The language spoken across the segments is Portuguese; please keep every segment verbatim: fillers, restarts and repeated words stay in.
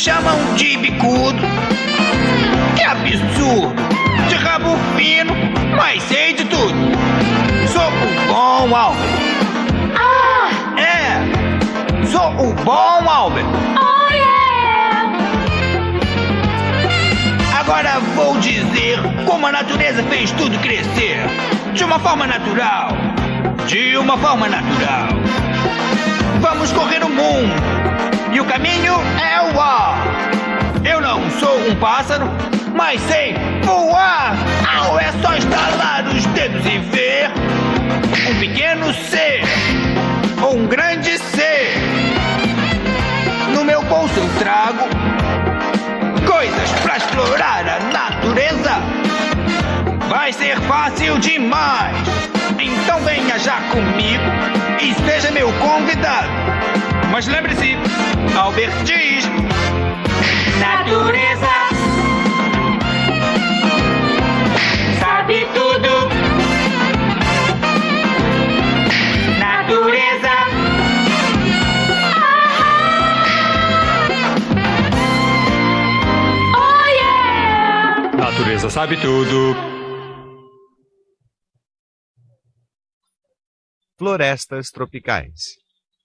chamam de bicudo. Que absurdo! De rabo fino, mas sei de tudo. Sou o bom Albert. Ah! É, sou o bom Albert. Oh, yeah! Agora vou dizer como a natureza fez tudo crescer. De uma forma natural. De uma forma natural. Vamos correr o mundo. E o caminho é o ar. Eu não sou um pássaro, mas sei voar. Au, é só estalar os dedos e ver um pequeno ser ou um grande ser. No meu bolso eu trago coisas pra explorar a natureza. Vai ser fácil demais. Então venha já comigo e seja meu convidado. Mas lembre-se, Albert diz: Natureza sabe tudo. Natureza. Oh, yeah! Natureza sabe tudo. Florestas tropicais.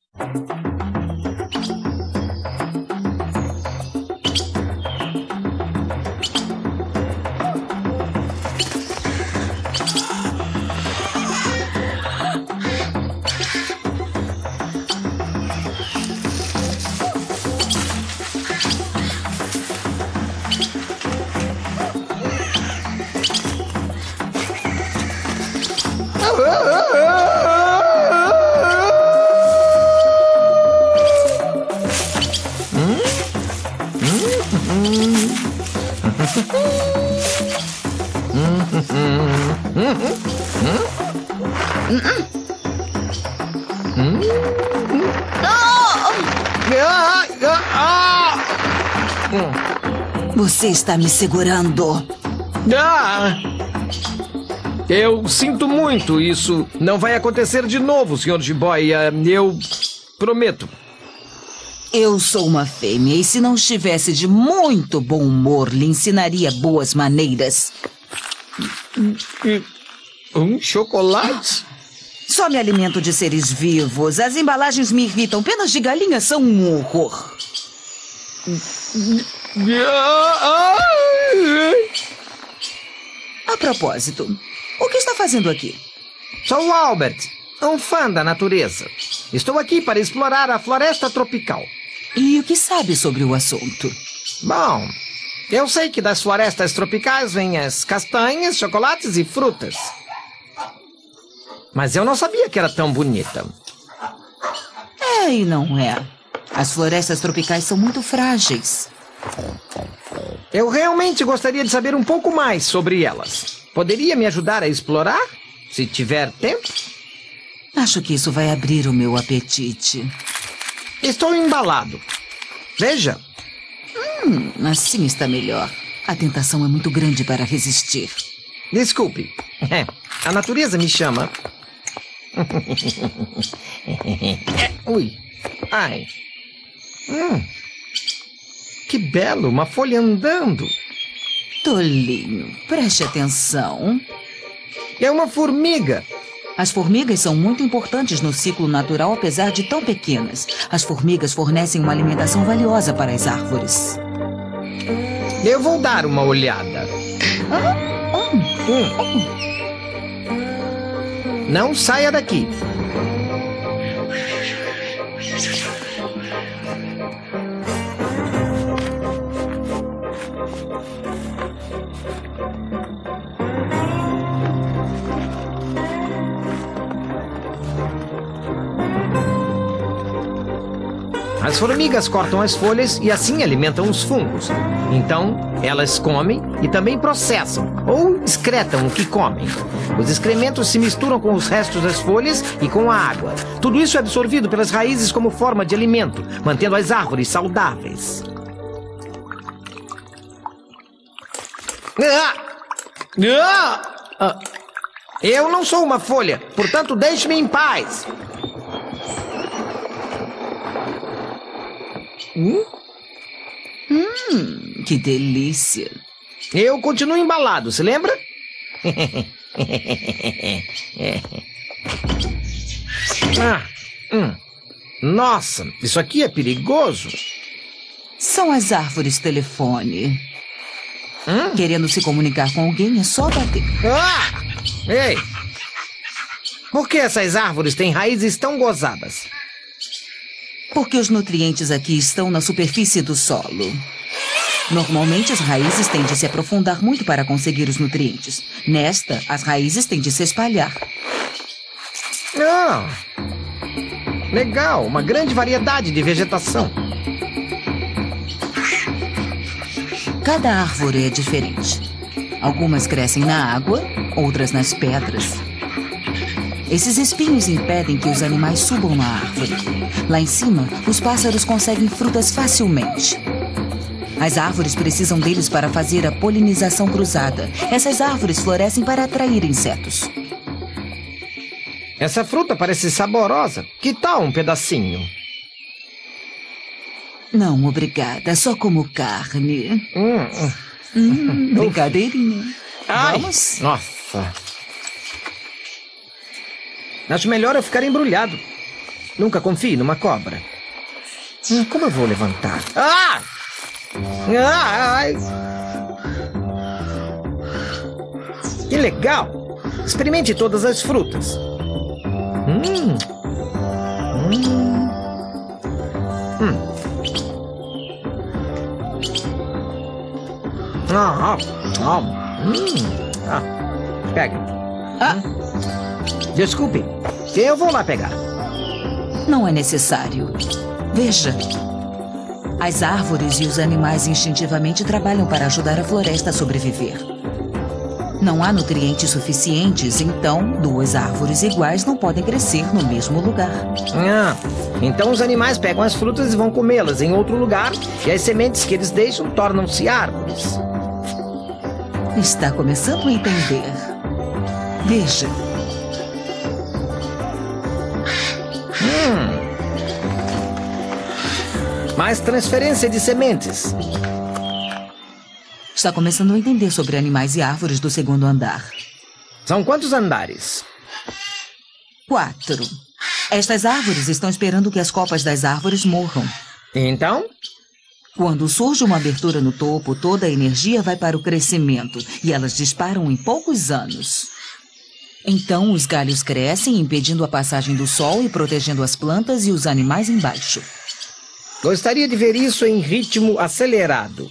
Você está me segurando. Ah! Eu sinto muito. Isso não vai acontecer de novo, senhor Jiboia. Eu prometo. Eu sou uma fêmea e se não estivesse de muito bom humor, lhe ensinaria boas maneiras. Um chocolate? Só me alimento de seres vivos. As embalagens me irritam. Penas de galinha são um horror. A propósito, o que está fazendo aqui? Sou o Albert, um fã da natureza. Estou aqui para explorar a floresta tropical. E o que sabe sobre o assunto? Bom, eu sei que das florestas tropicais vêm as castanhas, chocolates e frutas. Mas eu não sabia que era tão bonita. É e não é. As florestas tropicais são muito frágeis. Eu realmente gostaria de saber um pouco mais sobre elas. Poderia me ajudar a explorar, se tiver tempo? Acho que isso vai abrir o meu apetite. Estou embalado. Veja. Hum, assim está melhor. A tentação é muito grande para resistir. Desculpe. A natureza me chama. Ui. Ai. Hum. Que belo, uma folha andando. Tolinho, preste atenção. É uma formiga. As formigas são muito importantes no ciclo natural, apesar de tão pequenas. As formigas fornecem uma alimentação valiosa para as árvores. Eu vou dar uma olhada. Ah, oh, hum. oh. Não saia daqui. As formigas cortam as folhas e assim alimentam os fungos. Então, elas comem e também processam ou excretam o que comem. Os excrementos se misturam com os restos das folhas e com a água. Tudo isso é absorvido pelas raízes como forma de alimento, mantendo as árvores saudáveis. Ah! Ah! Ah! Eu não sou uma folha, portanto, deixe-me em paz. Hum? Hum, que delícia. Eu continuo embalado, se lembra? ah, hum. Nossa, isso aqui é perigoso. São as árvores telefone. Hum? Querendo se comunicar com alguém é só bater. Ah! Ei! Por que essas árvores têm raízes tão gozadas? Porque os nutrientes aqui estão na superfície do solo. Normalmente as raízes têm de se aprofundar muito para conseguir os nutrientes. Nesta, as raízes têm de se espalhar. Ah! Legal, uma grande variedade de vegetação. Cada árvore é diferente. Algumas crescem na água, outras nas pedras. Esses espinhos impedem que os animais subam na árvore. Lá em cima, os pássaros conseguem frutas facilmente. As árvores precisam deles para fazer a polinização cruzada. Essas árvores florescem para atrair insetos. Essa fruta parece saborosa. Que tal um pedacinho? Não, obrigada. Só como carne. Hum, hum. Hum, brincadeirinha. Ai, Vamos? nossa. Acho melhor eu ficar embrulhado. Nunca confie numa cobra. Hum, como eu vou levantar? Ah! Ai! Que legal! Experimente todas as frutas. Hum. Hum. Hum. Ah, ah, ah. Hum. Ah. Pega. Ah, Desculpe, eu vou lá pegar. não é necessário. Veja. As árvores e os animais instintivamente trabalham para ajudar a floresta a sobreviver. Não há nutrientes suficientes, então duas árvores iguais não podem crescer no mesmo lugar. Ah, então os animais pegam as frutas e vão comê-las em outro lugar, e as sementes que eles deixam tornam-se árvores. Está começando a entender. Veja. Hum. Mais transferência de sementes. Está começando a entender sobre animais e árvores do segundo andar. São quantos andares? Quatro. Estas árvores estão esperando que as copas das árvores morram. Então? Quando surge uma abertura no topo, toda a energia vai para o crescimento e elas disparam em poucos anos. Então, os galhos crescem, impedindo a passagem do sol e protegendo as plantas e os animais embaixo. Gostaria de ver isso em ritmo acelerado.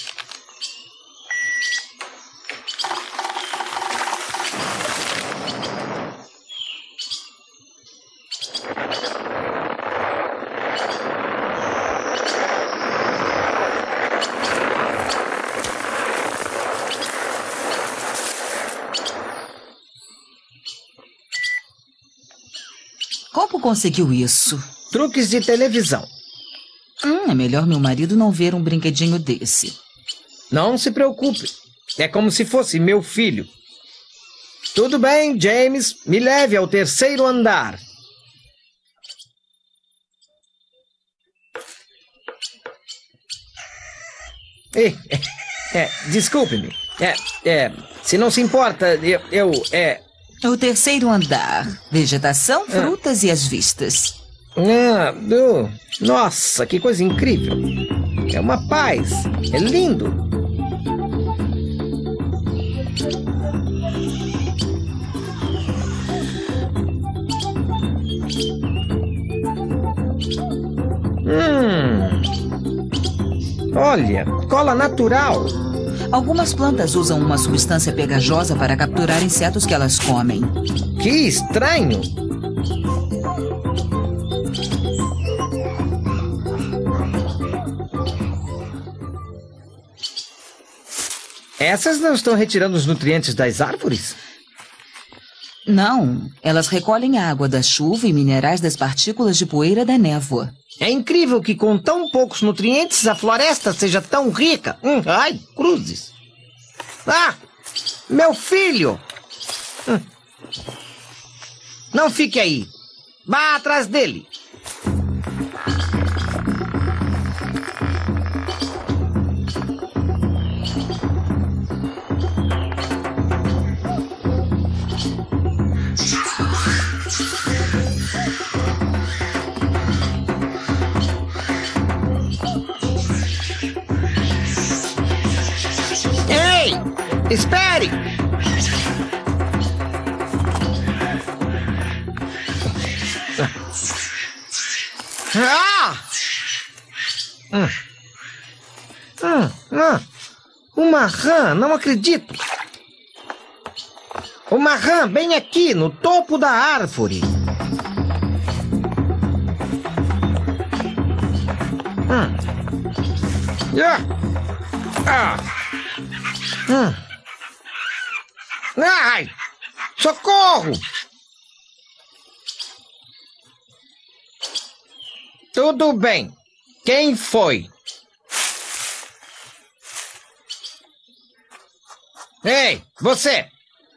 Como conseguiu isso? Truques de televisão. Hum, é melhor meu marido não ver um brinquedinho desse. Não se preocupe. É como se fosse meu filho. Tudo bem, James. Me leve ao terceiro andar. Ei, é, desculpe-me. É, é, se não se importa, eu, eu é... O terceiro andar. Vegetação, frutas e as vistas. Ah, oh, nossa, que coisa incrível. É uma paz. É lindo. Hum. Olha, cola natural. Algumas plantas usam uma substância pegajosa para capturar insetos que elas comem. Que estranho. Essas não estão retirando os nutrientes das árvores? Não, elas recolhem a água da chuva e minerais das partículas de poeira da névoa. É incrível que com tão poucos nutrientes a floresta seja tão rica. Hum, ai, cruzes. Ah, meu filho. Hum. Não fique aí. Vá atrás dele. Espere! Ah! Hum. Hum, hum. Uma rã, não acredito. Uma rã bem aqui, no topo da árvore. Hum. Ah. Ah. Hum. Ai! Socorro! Tudo bem. Quem foi? Ei, você!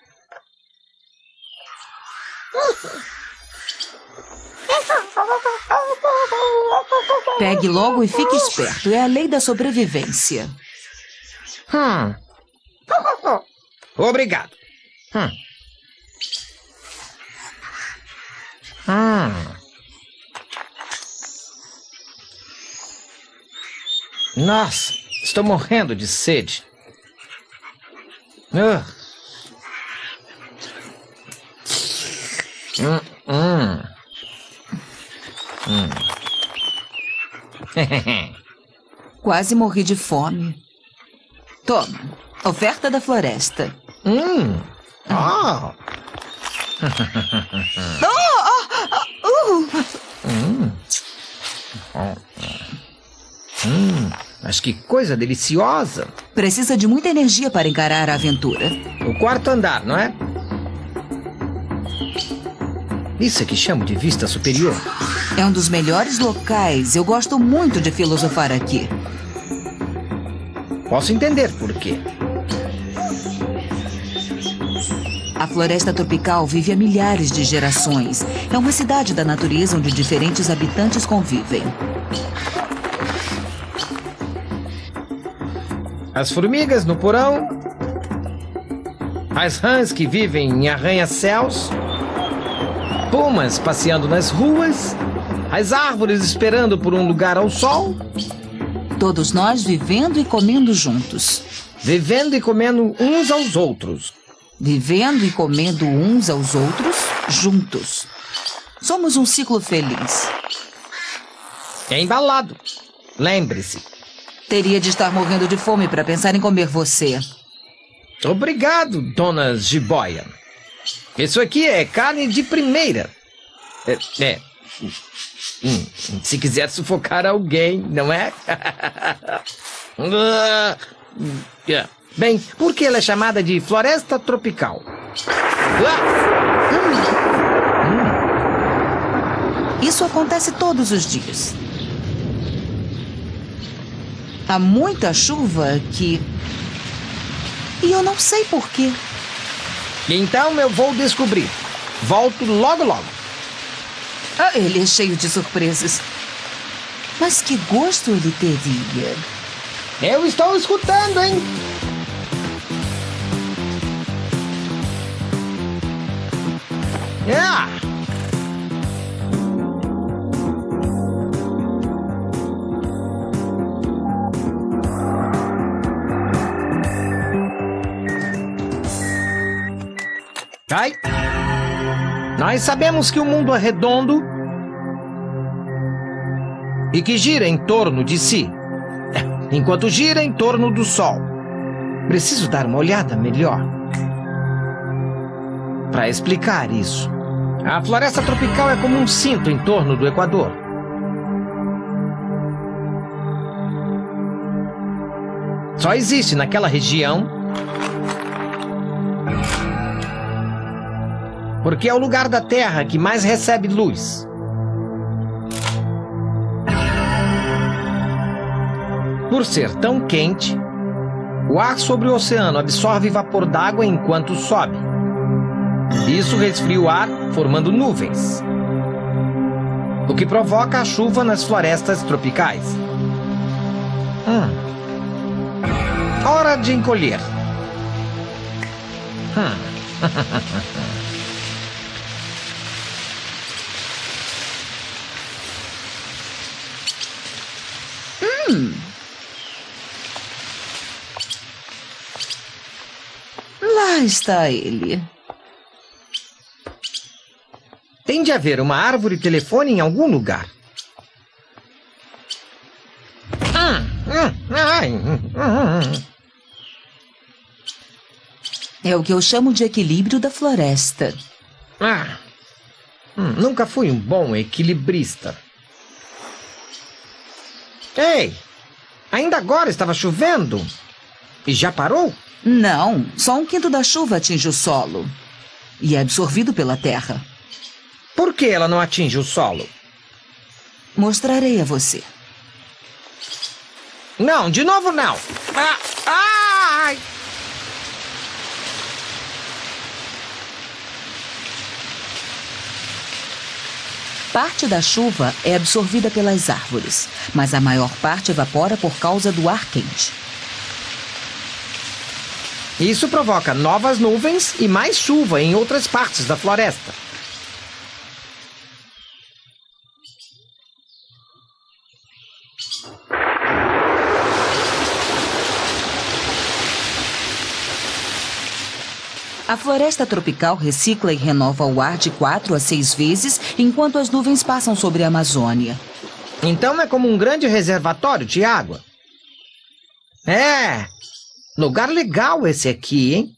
Pegue logo e fique esperto. É a lei da sobrevivência. Hum. Obrigado. Hum. Hum. Nossa, estou morrendo de sede. Uh. Hum, hum. Hum. Quase morri de fome. Toma, oferta da floresta. Hum. Ah. Oh, oh, oh, uh. Hum. Hum. Mas que coisa deliciosa. Precisa de muita energia para encarar a aventura. O quarto andar, não é? Isso é que chamo de vista superior. É um dos melhores locais. Eu gosto muito de filosofar aqui. Posso entender por quê. A floresta tropical vive há milhares de gerações. É uma cidade da natureza onde diferentes habitantes convivem. As formigas no porão, as rãs que vivem em arranha-céus, pumas passeando nas ruas, as árvores esperando por um lugar ao sol. Todos nós vivendo e comendo juntos. Vivendo e comendo uns aos outros. Vivendo e comendo uns aos outros juntos. Somos um ciclo feliz. É embalado. Lembre-se. Teria de estar morrendo de fome para pensar em comer você. Obrigado, dona Jiboia. Isso aqui é carne de primeira. É, é. Hum, se quiser sufocar alguém, não é? Bem, por que ela é chamada de floresta tropical? Isso acontece todos os dias. Há muita chuva aqui. E eu não sei por quê. Então eu vou descobrir. Volto logo, logo. Ah, ele é cheio de surpresas. Mas que gosto ele teria? Eu estou escutando, hein? Ah! Ai. Nós sabemos que o mundo é redondo e que gira em torno de si, enquanto gira em torno do Sol. Preciso dar uma olhada melhor para explicar isso. A floresta tropical é como um cinto em torno do Equador. Só existe naquela região porque é o lugar da Terra que mais recebe luz. Por ser tão quente, o ar sobre o oceano absorve vapor d'água enquanto sobe. Isso resfria o ar, formando nuvens, o que provoca a chuva nas florestas tropicais. Hum. Hora de encolher. Hum. Hum. Lá está ele. Tem de haver uma árvore telefone em algum lugar. É o que eu chamo de equilíbrio da floresta. Ah, hum, nunca fui um bom equilibrista. Ei, ainda agora estava chovendo. E já parou? Não, só um quinto da chuva atinge o solo. E é absorvido pela terra. Por que ela não atinge o solo? Mostrarei a você. Não, de novo não. Ah, ai! Parte da chuva é absorvida pelas árvores, mas a maior parte evapora por causa do ar quente. Isso provoca novas nuvens e mais chuva em outras partes da floresta. A floresta tropical recicla e renova o ar de quatro a seis vezes enquanto as nuvens passam sobre a Amazônia. Então é como um grande reservatório de água. É, lugar legal esse aqui, hein?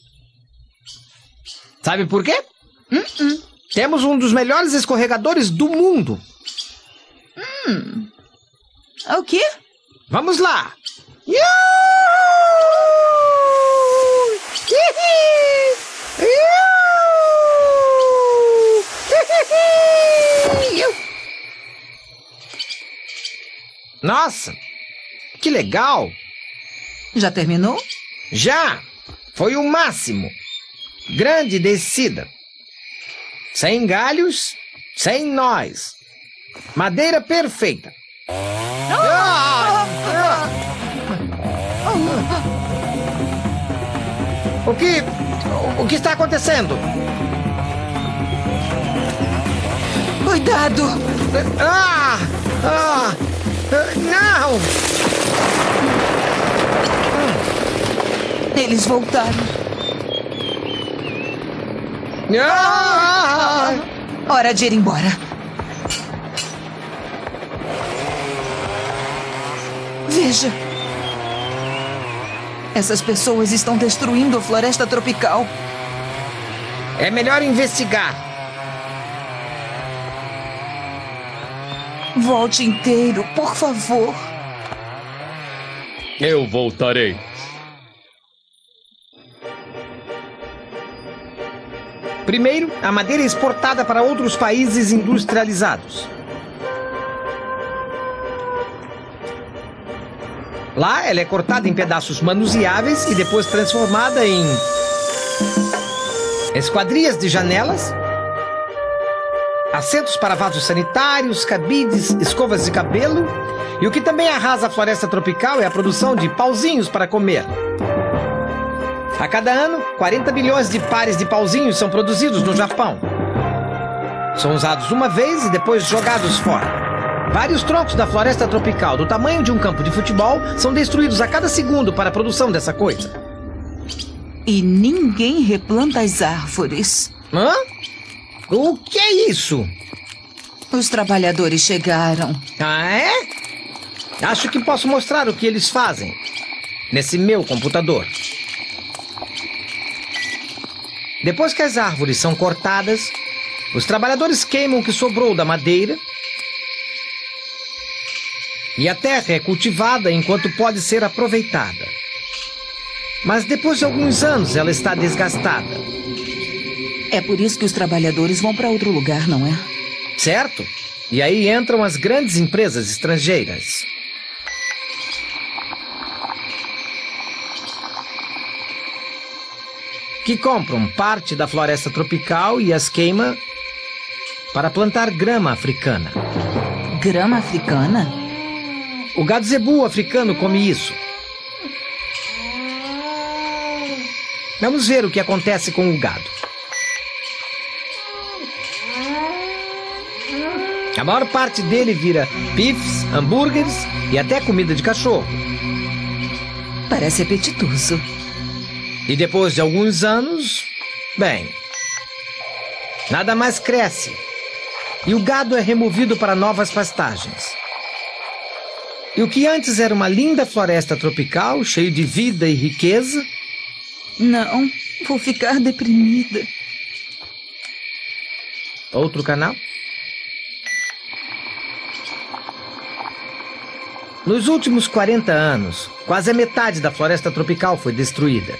Sabe por quê? Uh-uh. Temos um dos melhores escorregadores do mundo. Hum. O quê? Vamos lá! Nossa, que legal! Já terminou? Já! Foi o máximo. Grande descida. Sem galhos, sem nós. Madeira perfeita. Ah! Ah! O que... O que está acontecendo? Cuidado! Ah! Ah! Não! Eles voltaram. Ah! Hora de ir embora. Veja. Essas pessoas estão destruindo a floresta tropical. É melhor investigar. Volte inteiro, por favor. Eu voltarei. Primeiro, a madeira é exportada para outros países industrializados. Lá, ela é cortada em pedaços manuseáveis e depois transformada em esquadrias de janelas, assentos para vasos sanitários, cabides, escovas de cabelo. E o que também arrasa a floresta tropical é a produção de pauzinhos para comer. A cada ano, quarenta bilhões de pares de pauzinhos são produzidos no Japão. São usados uma vez e depois jogados fora. Vários troncos da floresta tropical, do tamanho de um campo de futebol, são destruídos a cada segundo para a produção dessa coisa. E ninguém replanta as árvores. Hã? O que é isso? Os trabalhadores chegaram. Ah, é? Acho que posso mostrar o que eles fazem nesse meu computador. Depois que as árvores são cortadas, os trabalhadores queimam o que sobrou da madeira e a terra é cultivada enquanto pode ser aproveitada. Mas depois de alguns anos ela está desgastada. É por isso que os trabalhadores vão para outro lugar, não é? Certo? E aí entram as grandes empresas estrangeiras. Que compram parte da floresta tropical e as queimam para plantar grama africana. Grama africana? O gado zebu africano come isso. Vamos ver o que acontece com o gado. A maior parte dele vira bifes, hambúrgueres e até comida de cachorro. Parece apetitoso. E depois de alguns anos, bem, nada mais cresce. E o gado é removido para novas pastagens. E o que antes era uma linda floresta tropical, cheio de vida e riqueza... Não, vou ficar deprimida. Outro canal? Nos últimos quarenta anos, quase a metade da floresta tropical foi destruída.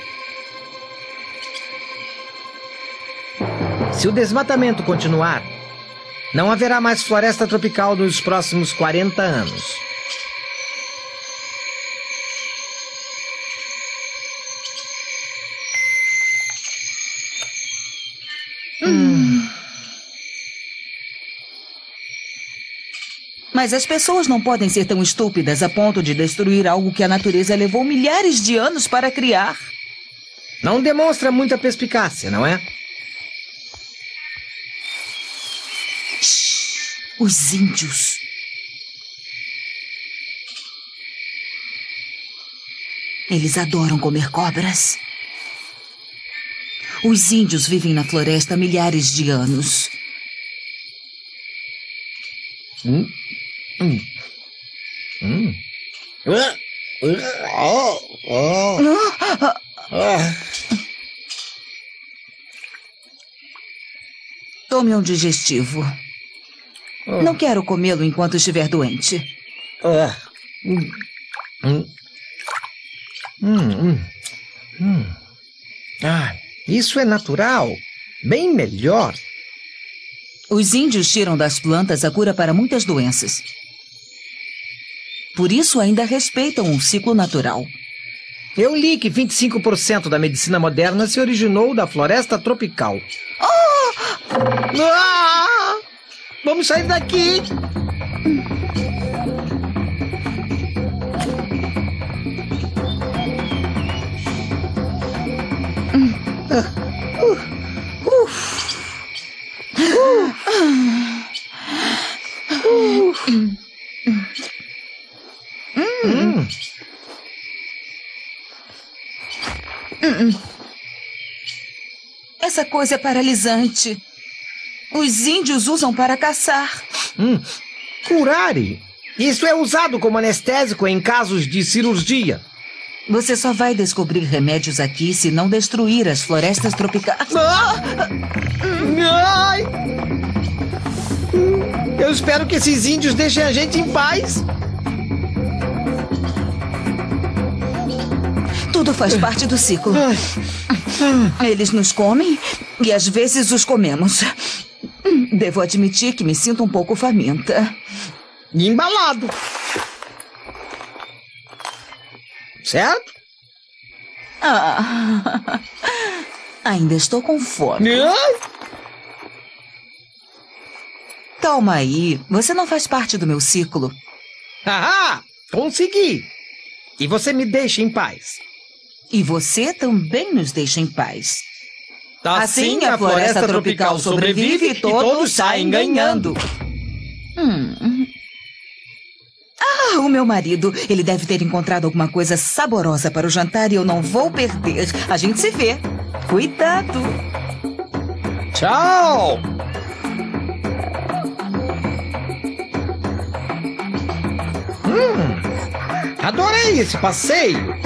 Se o desmatamento continuar, não haverá mais floresta tropical nos próximos quarenta anos. Hum. Mas as pessoas não podem ser tão estúpidas a ponto de destruir algo que a natureza levou milhares de anos para criar. Não demonstra muita perspicácia, não é? Os índios. Eles adoram comer cobras. Os índios vivem na floresta há milhares de anos. Hum? Hum. Hum. Tome um digestivo. Não quero comê-lo enquanto estiver doente. Hum. Hum. Hum. Hum. Ah, isso é natural. Bem melhor. Os índios tiram das plantas a cura para muitas doenças. Por isso ainda respeitam um ciclo natural. Eu li que vinte e cinco por cento da medicina moderna se originou da floresta tropical. Oh! Ah! Vamos sair daqui! Hum. Essa coisa é paralisante. Os índios usam para caçar. Hum. Curare. Isso é usado como anestésico em casos de cirurgia. Você só vai descobrir remédios aqui se não destruir as florestas tropicais. Ah! Ai! Eu espero que esses índios deixem a gente em paz. Tudo faz parte do ciclo. Eles nos comem e às vezes os comemos. Devo admitir que me sinto um pouco faminta. E embalado. Certo? Ah, ainda estou com fome. Calma aí, você não faz parte do meu ciclo. Ah, consegui. E você me deixa em paz. E você também nos deixa em paz. Assim, a floresta tropical sobrevive e todos saem ganhando. Hum. Ah, o meu marido. Ele deve ter encontrado alguma coisa saborosa para o jantar e eu não vou perder. A gente se vê. Cuidado. Tchau. Hum, adorei esse passeio.